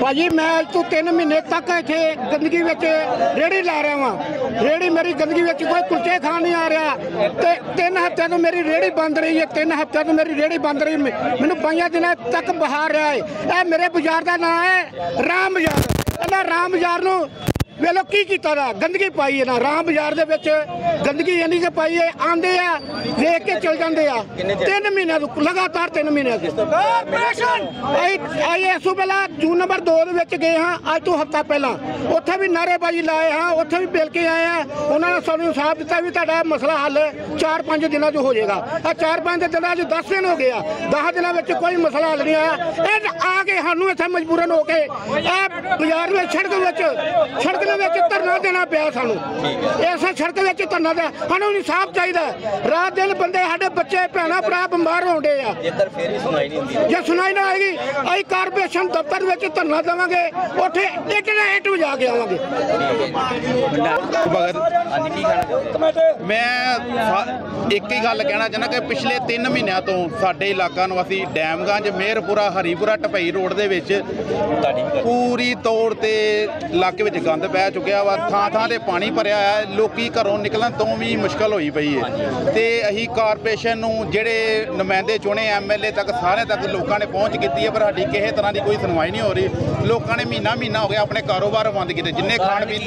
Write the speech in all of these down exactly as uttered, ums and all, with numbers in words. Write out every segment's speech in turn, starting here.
भाजी मैं अज तो तीन महीने तक इतने गंदगी रेहड़ी ला रहा वहाँ। रेहड़ी मेरी गंदगी कोई कुलचे खान नहीं आ रहा। तो तीन हफ्ते तो मेरी रेहड़ी बंद रही है। तीन हफ्ते तो मेरी रेहड़ी बंद रही। मैनू पाँच दिन तक बहार रहा है। यह मेरे बाजार का नाम है राम बाजार। इन्हें राम बाजार नूं वेलो की कीता दा गंदगी पाई है ना। राम बाजार दे विच गंदगी इन्नी के पाई है। आंदे आ देख के चल जाते आ। तीन महीने लगातार तीन महीने इस पहला जून नंबर दो गए हाँ अज तो हफ्ता पहला उत्थे भी नारेबाजी लाए हाँ। उत्थे भी मिल के आए हैं। उन्होंने सानू इंसाफ दिता भी तुहाडा मसला हल चार पाँच दिनों च हो जाएगा। चार पाँच दिनों च दस दिन हो गया। दस दिनों में कोई मसला हल नहीं आया। ये आके सानू इत्थे मजबूरन होके बाजार में सड़क सड़क धरना देना पाया। सानू इस सड़क धरना दे सानू इंसाफ चाहिए। रात दिन बंदे साडे बच्चे भैन भरा बमार होंडे आ। जे सुनाई ना आएगी अं कारपोरेशन दफ्तर में धरना देवांगे। उत्थे इट ना इट बजा के आवांगे। मैं एक ही गल कहना चाहना कि पिछले तीन महीनों तो साडे इलाका निवासी डैमगंज मेहरपुरा हरीपुरा ढपई रोड दे विच पूरी तौर ते इलाके विच गंद पै चुकिया वा। थां थां ते पानी भरिया है। लोकी घरों निकलन तो भी मुश्किल होई पई है। ते अहीं कारपोरेशन नूं जिहड़े नुमाइंदे चुने एम एल ए तक सारे तक लोगों ने पहुँच की है, पर साडी किसी तरह की कोई सुनवाई नहीं हो रही। लोगों ने महीना महीना हो गया अपने कारोबार बंद किए जिन्हें खाण पीन।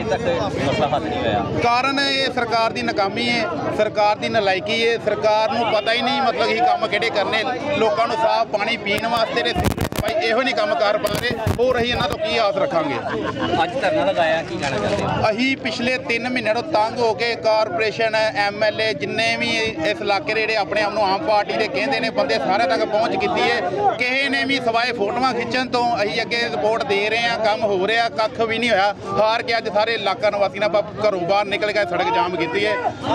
कारण ये सरकार की नाकामी है, सरकार की नलायकी है। सरकार नूं पता ही नहीं मतलब ही काम किहड़े करने। लोगों को साफ पानी पीने वास्ते भाई इहो नहीं काम कर पा रहे। और असीं इन्हां तों की आस रखांगे। अज धरना लगाया की कहना चाहते हो? असीं पिछले तीन महीनों तो तंग हो के कारपोरेशन एम एल ए जिन्ने भी इस इलाके के अपने आप आम पार्टी के कहते हैं बंदे सारे तक पहुँच की है। किसी ने भी सवाए फोटोआं खिंचण तो असीं अगे रिपोर्ट दे रहे हैं। काम हो रहा कख भी नहीं होया। हार के अज सारे इलाका निवासी ने घरों बाहर निकल गए सड़क जाम की है।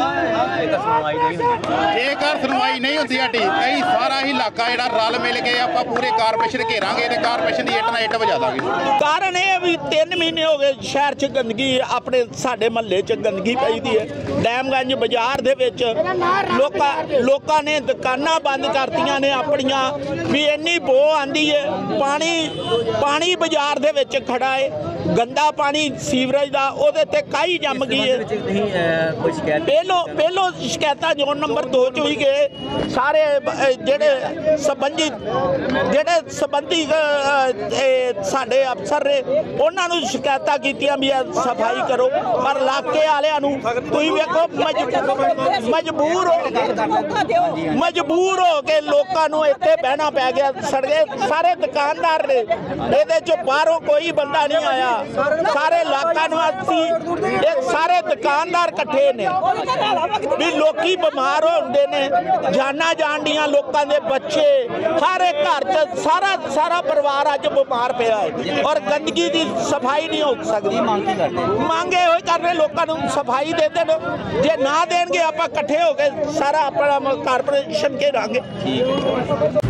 जेकर सुनवाई नहीं होती साडी कई सारा ही इलाका जो रल मिल के आप पूरे कारपोरेशन घेरांगे तो कारपोरेशन की इट ना इट बजा देंगे। कारण ये भी तीन महीने हो गए शहर च गंदगी अपने साडे महल्ले च गंदगी पई दी है। डैमगंज बाजार दे विच लोका लोकां ने दुकानां बंद करतियां ने अपनियां भी इन्नी बो आंदी है। पानी पानी बाजार दे विच खड़ा है। गंदा पानी सीवरेज का उहदे ते काई जम गई है। पहलों पहलों शिकायतां जोन नंबर दो च ही गए सारे जेडे संबंधित जेडे संबंधी साडे अफसर ने उन्होंने शिकायतां कीतियां भी सफाई करो। पर इलाके वालियां नूं तुसीं वेखो मजबूर हो मजबूर हो के लोकां नूं इत्थे बहना पै गया। सड़के सारे दुकानदार ने इहदे च बाहरों कोई बंदा नहीं आया। सारे इलाका निवासी एक सारे दुकानदार इकट्ठे ने भी लोकी बीमार होंदे ने। जाना जान दियां लोकां दे बच्चे सारे घर च सारा सारा परिवार अज बीमार पिया है। और गंदगी की सफाई नहीं हो सकती। मांगे हो करने लोगों को सफाई दे देन। जे ना देंगे आप इकट्ठे हो गए सारा अपना कारपोरेशन घेरांगे।